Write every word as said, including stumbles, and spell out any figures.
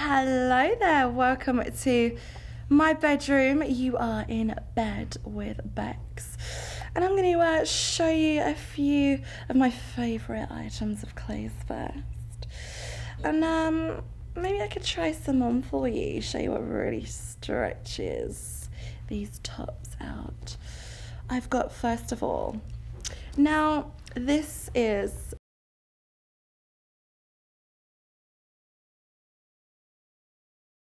Hello there, welcome to my bedroom. You are in bed with Bex, and I'm going to uh, show you a few of my favourite items of clothes first, and um, maybe I could try some on for you, show you what really stretches these tops out. I've got, first of all, now this is